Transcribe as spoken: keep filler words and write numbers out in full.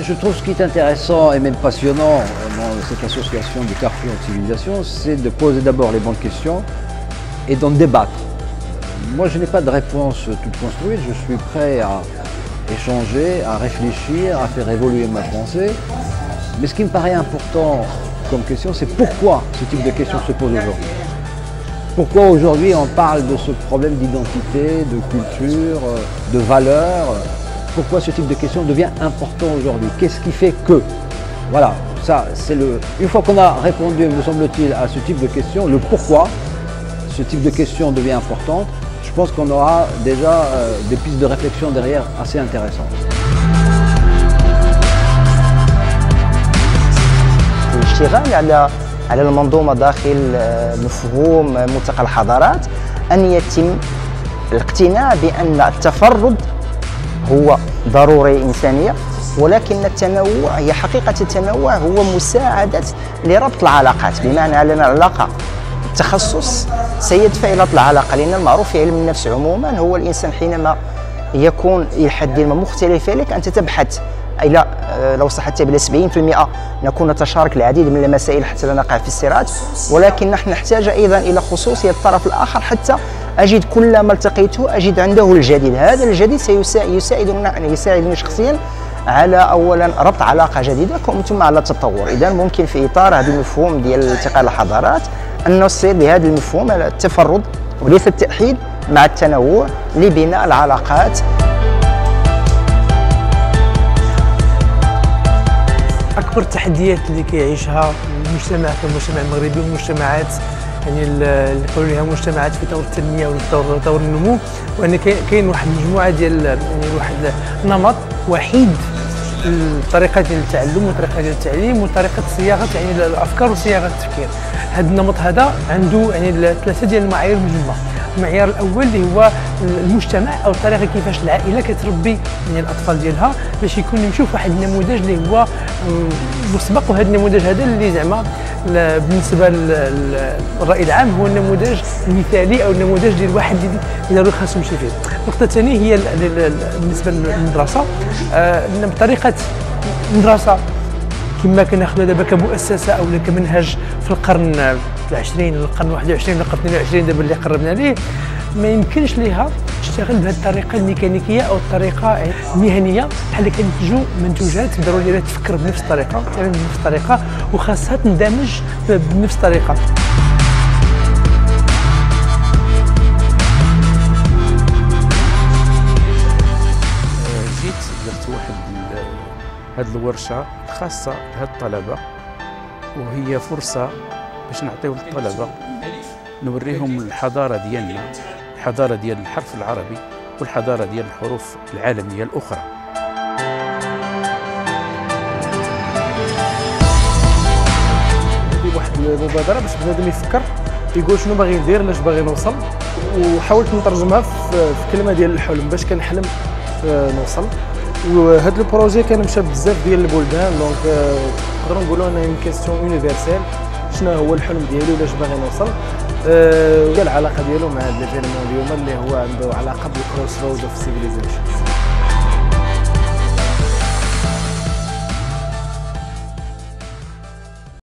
Je trouve ce qui est intéressant et même passionnant dans cette association de Carrefour de Civilisation, c'est de poser d'abord les bonnes questions et d'en débattre. Moi, je n'ai pas de réponse toute construite, je suis prêt à échanger, à réfléchir, à faire évoluer ma pensée. Mais ce qui me paraît important comme question, c'est pourquoi ce type de question se pose aujourd'hui. Pourquoi aujourd'hui on parle de ce problème d'identité, de culture, de valeur? Pourquoi ce type de question devient important aujourd'hui? Qu'est-ce qui fait que? Voilà, ça c'est le... Une fois qu'on a répondu, me semble-t-il, à ce type de question, le pourquoi ce type de question devient importante, je pense qu'on aura déjà euh, des pistes de réflexion derrière assez intéressantes. الاشتغال على على المنظومة داخل مفهوم ملتقى الحضارات أن يتم الاقتناع بأن التفرد هو ضروري إنسانية، ولكن التنوع هي حقيقة التنوع هو مساعدة لربط العلاقات، بمعنى أن العلاقة التخصص سيدفع إلى العلاقة، لأن المعروف في علم النفس عموما هو الإنسان حينما يكون إلى حد ما مختلف لك أنت تبحث إلى لو صح التعبير سبعين بالمئة نكون نتشارك العديد من المسائل حتى لا نقع في الصراعات، ولكن نحن نحتاج أيضا إلى خصوصية الطرف الآخر حتى أجد كلما التقيته أجد عنده الجديد. هذا الجديد سيساعدنا يساعدني شخصيا على أولا ربط علاقة جديدة ثم على التطور. إذا ممكن في إطار هذا المفهوم ديال التقاء الحضارات أن نصير بهذا المفهوم التفرد وليس التأحيد مع التنوع لبناء العلاقات. أكبر التحديات اللي كيعيشها المجتمع كمجتمع المغربي والمجتمعات يعني اللي يقولوا لها مجتمعات في طور التنمية ولا طور النمو، وأن كاين واحد المجموعة ديال يعني واحد نمط وحيد طريقة ديال التعلم وطريقة ديال التعليم وطريقة صياغة يعني الأفكار وصياغة التفكير. هذا النمط هذا عنده يعني ثلاثة ديال المعايير مهمة. المعيار الأول اللي هو المجتمع أو الطريقة كيفاش العائلة كتربي يعني الأطفال ديالها باش يكون نشوف واحد النموذج اللي هو مسبق، وهذا النموذج هذا اللي زعما بالنسبة للرأي العام هو النموذج المثالي أو النموذج ديال الواحد اللي ضروري خاصو يمشي فيه. النقطة الثانية هي بالنسبة للمدرسة، بطريقة المدرسة كما كناخذها دابا كمؤسسة أو كمنهج في القرن العشرين ولا القرن الواحد والعشرين ولا القرن اثنين وعشرين دابا اللي قربنا ليه، ما يمكنش ليها تشتغل بهذه الطريقة الميكانيكية أو الطريقة المهنية بحال اللي كينتجوا منتوجات ضروري لها تفكر بنفس الطريقة، تعمل بنفس الطريقة وخاصها تندمج بنفس الطريقة. جيت درت واحد هاد الورشة خاصة بهاد الطلبة، وهي فرصة باش نعطيو للطلبة نوريهم الحضارة ديالنا، الحضارة ديال الحرف العربي والحضارة ديال الحروف العالمية الأخرى. هذه واحد المبادرة باش بنادم يفكر يقول شنو باغي ندير، لاش باغي نوصل، وحاولت نترجمها في كلمة ديال الحلم باش كنحلم نوصل. وهذا البروجي كان مشى بزاف ديال البلدان، دونك نقدروا نقولوا انها اون كيستيون يونيفرسيل، شنو هو الحلم ديالو ولاش باغي نوصل، أه العلاقه ديالو مع هذا الفيلم اليوم اللي هو عنده علاقه بالكروس رود اوف سيفيليزيشن.